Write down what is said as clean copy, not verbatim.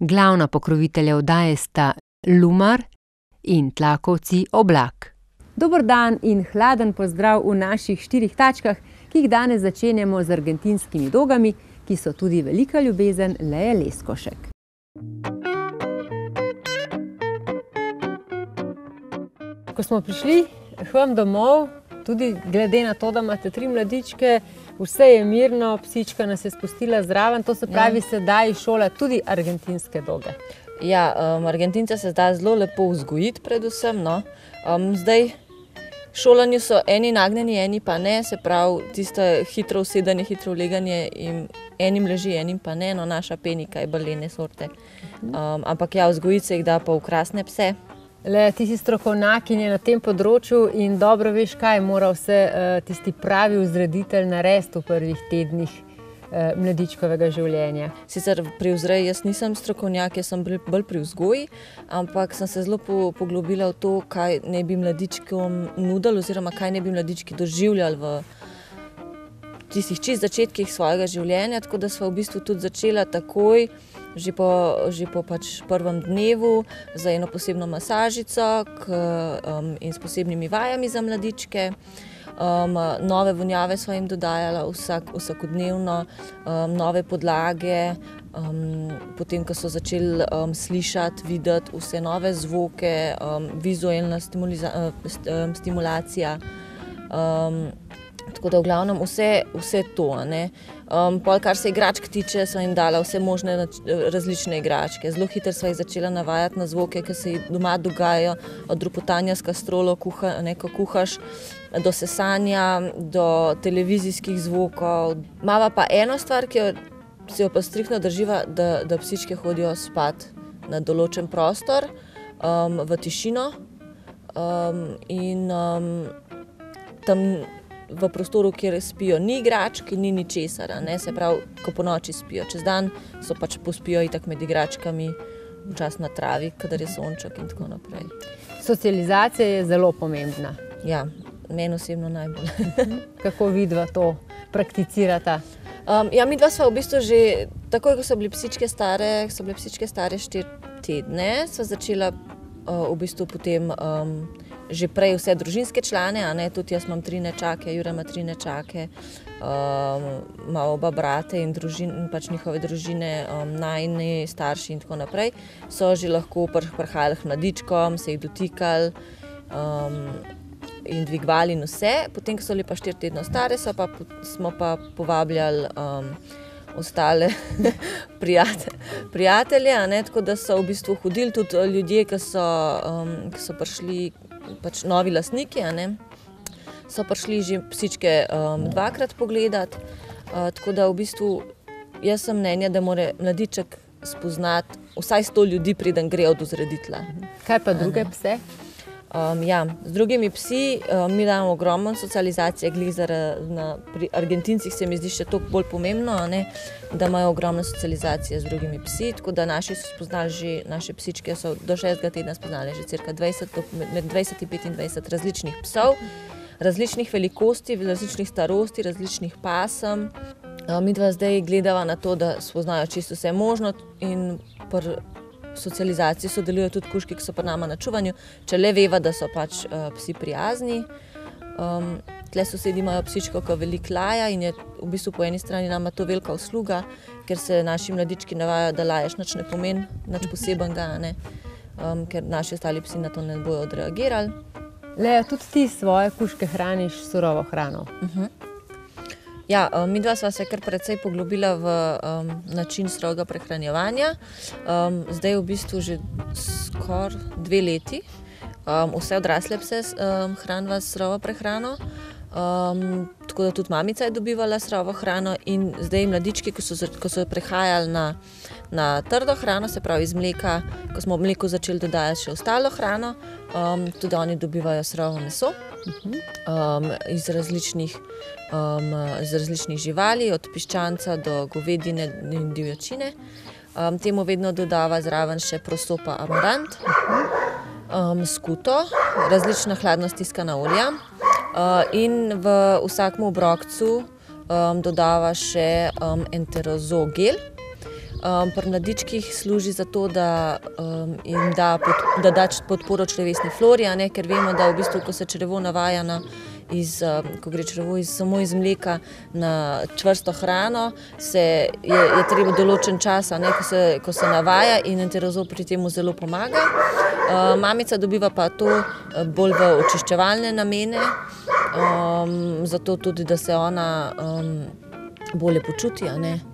Glavna pokrovitelja oddaje sta Lumar in tlakovci Oblak. Dober dan in hladen pozdrav v naših 4 tačkah, ki jih danes začenjamo z argentinskimi dogami, ki so tudi velika ljubezen Lee Leskošek. Ko smo prišli k vam domov, tudi glede na to, da imate 3 mladičke, vse je mirno, psička nas je spustila zraven, to se pravi, sedaj šola tudi argentinske doge. Ja, Argentince se da zelo lepo vzgojiti predvsem, no. Zdaj, šolanju so eni nagnjeni, eni pa ne, se pravi, tisto hitro usedanje, hitro vleganje, enim leži, enim pa ne, no, naša Penika je bolj lene sorte. Ampak ja, vzgojiti se jih da pa v krasne pse. Le, ti si strokovnjakinja na tem področju in dobro veš, kaj mora vse tisti pravi vzreditelj narediti v prvih tednih mladičkovega življenja. Sicer pri vzreji jaz nisem strokovnjak, jaz sem bolj pri vzgoji, ampak sem se zelo poglobila v to, kaj ne bi mladičkom nudili oziroma kaj ne bi mladički doživljali v tistih čist začetkih svojega življenja, tako da sva v bistvu tudi začela takoj, že po pač prvem dnevu, za eno posebno masažico in s posebnimi vajami za mladičke. Nove vonjave sva jim dodajala vsakodnevno, nove podlage, potem, ko so začeli slišati, videti vse nove zvoke, vizualna stimulacija. Tako da v glavnem vse to, ne. Pol, kar se igračk tiče, sva jim dala vse možne različne igračke. Zelo hitro sva jih začela navajati na zvoke, ki se doma dogajajo, od ropotanja s kastrolo, ko kuhaš, do sesanja, do televizijskih zvokov. Mava pa eno stvar, ki si jo pa striktno drživa, da psičke hodijo spat na določen prostor, v tišino in tam v prostoru, kjer spijo, ni igračk, ni ničesar, ne, se pravi, ko po noči spijo. Čez dan so pač pospijo itak med igračkami, včasih na travi, kadar je sonček in tako naprej. Socializacija je zelo pomembna. Ja, meni osebno najbolj. Kako vidva to prakticirata? Ja, midva sva v bistvu že, takoj ko so bile psičke stare 4 tedne, sva začela v bistvu potem že prej vse družinske člane, a ne, tudi jaz imam 3 nečake, Jure ima 3 nečake, ima oba brate in pač njihove družine, najini starši in tako naprej, so že lahko prihajali k mladičkom, se jih dotikali in dvigovali in vse. Potem, ko so bile pa 4 tedne stare, smo pa povabljali ostale prijatelje, a ne, tako da so v bistvu hodili tudi ljudje, ki so prišli, pač novi lastniki, a ne, so prišli že psičke 2-krat pogledati, tako da v bistvu jaz sem mnenja, da mora mladiček spoznati vsaj 100 ljudi, preden gre od vzreditelja. Kaj pa druge pse? Ja, z drugimi psi mi damo ogromno socializacije, pri Argentincih se mi zdi še toliko bolj pomembno, a ne, da imajo ogromno socializacije z drugimi psi, tako da naše psičke so do 6. tedna spoznali že cirka med 20 in 25 različnih psov, različnih velikosti, različnih starosti, različnih pasem. Midva zdaj gledava na to, da spoznajo čisto vse možno in pri socializaciji sodelujo tudi kužki, ki so pri nama na čuvanju, če le veva, da so pač psi prijazni. Tle sosedi imajo psičko, ki veliko laja in je v bistvu po eni strani nama to velika usluga, ker se naši mladički navajajo, da laješ nič ne pomeni, nič posebenega, ne, ker naši ostali psi na to ne bojo odreagirali. Lea, tudi ti svoje kužke hraniš s surovo hrano? Ja, midva sva se kar precej poglobila v način surovega prehranjevanja. Zdaj v bistvu že skoraj 2 leti. Vse odrasle pse hraniva s surovo prehrano. Tako da tudi mamica je dobivala surovo hrano in zdaj mladički, ko so prehajali na trdo hrano, se pravi iz mleka, ko smo v mleku začeli dodajati še ostalo hrano, tudi oni dobivajo surovo meso iz različnih živali, od piščanca do govedine in divjačine. Temu vedno dodava zraven še prosopa amarant, skuto, različna hladno stiskana olja in v vsakem obrokcu dodava še enterozol gel. Pri mladičkih služi za to, da jim da podporo črevesni flori, ker vemo, da v bistvu, ko se črevo navaja ko gre črevo samo iz mleka na čvrsto hrano, je treba določen čas, ko se navaja in enterozol pri tem zelo pomaga. Mamica dobiva pa to bolj v očiščevalne namene, zato tudi, da se ona bolje počuti,